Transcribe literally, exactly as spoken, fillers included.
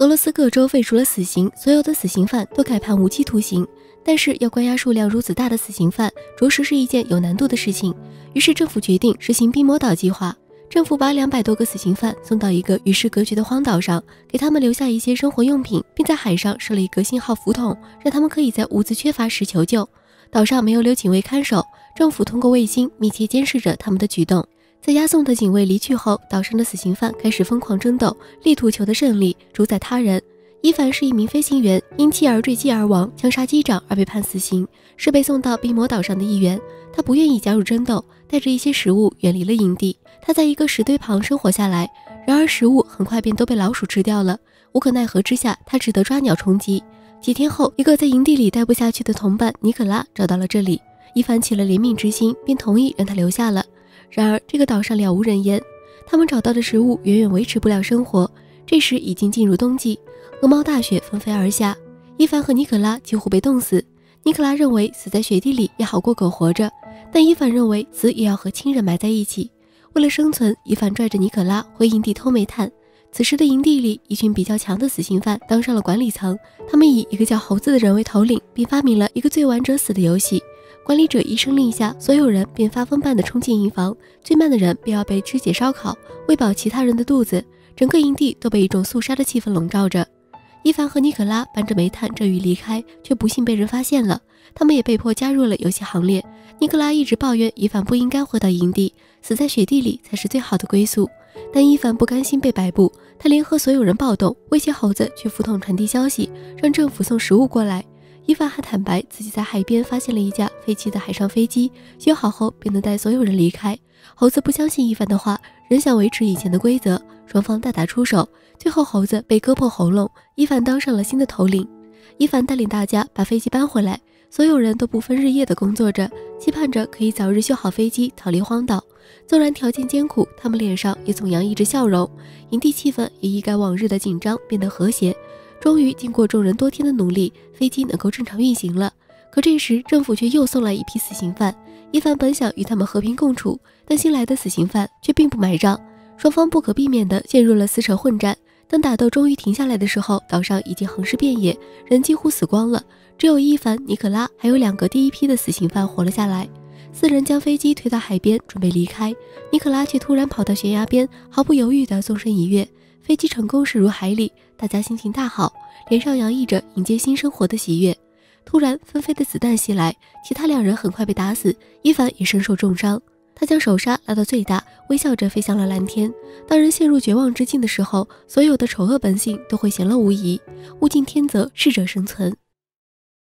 俄罗斯各州废除了死刑，所有的死刑犯都改判无期徒刑。但是要关押数量如此大的死刑犯，着实是一件有难度的事情。于是政府决定实行冰魔岛计划。政府把两百多个死刑犯送到一个与世隔绝的荒岛上，给他们留下一些生活用品，并在海上设了一个信号浮筒，让他们可以在物资缺乏时求救。岛上没有留警卫看守，政府通过卫星密切监视着他们的举动。在押送的警卫离去后，岛上的死刑犯开始疯狂争斗，力图求得胜利，主宰他人。伊凡是一名飞行员，因妻儿坠机而亡，枪杀机长而被判死刑，是被送到冰魔岛上的一员。他不愿意加入争斗，带着一些食物远离了营地。他在一个石堆旁生活下来，然而食物很快便都被老鼠吃掉了。无可奈何之下，他只得抓鸟充饥。几天后，一个在营地里待不下去的同伴尼可拉找到了这里，伊凡起了怜悯之心，便同意让他留下了。然而这个岛上了无人烟，他们找到的食物远远维持不了生活。这时已经进入冬季，鹅毛大雪纷飞而下，伊凡和尼可拉几乎被冻死。尼可拉认为死在雪地里也好过苟活着，但伊凡认为死也要和亲人埋在一起。为了生存，伊凡拽着尼可拉回营地偷煤炭。此时的营地里，一群比较强的死刑犯当上了管理层，他们以一个叫猴子的人为头领，并发明了一个最晚者死的游戏。管理者一声令下，所有人便发疯般地冲进营房，最慢的人便要被肢解烧烤，喂饱其他人的肚子。整个营地都被一种肃杀的气氛笼罩着。伊凡和尼可拉搬着煤炭正欲离开，却不幸被人发现了，他们也被迫加入了游戏行列。尼可拉一直抱怨伊凡不应该回到营地，死在雪地里才是最好的归宿。但伊凡不甘心被摆布，他联合所有人暴动，威胁猴子去浮筒传递消息，让政府送食物过来。伊凡还坦白自己在海边发现了一架废弃的海上飞机，修好后便能带所有人离开。猴子不相信伊凡的话，仍想维持以前的规则，双方大打出手，最后猴子被割破喉咙，伊凡当上了新的头领。伊凡带领大家把飞机搬回来，所有人都不分日夜地工作着，期盼着可以早日修好飞机，逃离荒岛。纵然条件艰苦，他们脸上也总洋溢着笑容，营地气氛也一改往日的紧张，变得和谐。终于经过众人多天的努力，飞机能够正常运行了。可这时政府却又送来一批死刑犯，伊凡本想与他们和平共处，但新来的死刑犯却并不买账，双方不可避免地陷入了撕扯混战。当打斗终于停下来的时候，岛上已经横尸遍野，人几乎死光了，只有伊凡、尼可拉还有两个第一批的死刑犯活了下来。四人将飞机推到海边准备离开，尼可拉却突然跑到悬崖边，毫不犹豫地纵身一跃，飞机成功驶入海里，大家心情大好，脸上洋溢着迎接新生活的喜悦。突然纷飞的子弹袭来，其他两人很快被打死，伊凡也身受重伤。他将手刹拉到最大，微笑着飞向了蓝天。当人陷入绝望之境的时候，所有的丑恶本性都会显露无遗，物竞天择，适者生存。